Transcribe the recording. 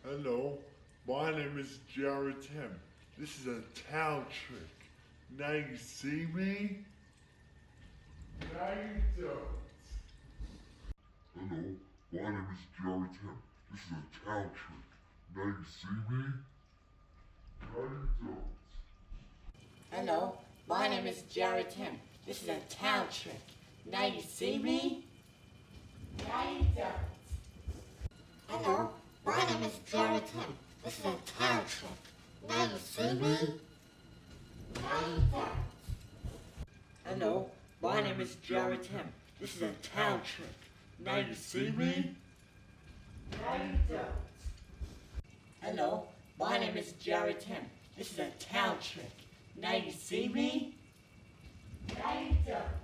Hello, my name is Jared Tim. This is a town trick. Now you see me? Now you don't. Hello, my name is Jared Tim. This is a town trick. Now you see me? Now you don't. Hello, my name is Jared Tim. This is a town trick. Now you see me? Now you don't. Hello, my name is Jared Tim. This is a town trick. Now you see me? Now you don't. Hello, my name is Jared Tim. This is a town trick. Now you see me? Now you don't. Hello, my name is Jared Tim. This is a town trick. Now you see me? Now you don't.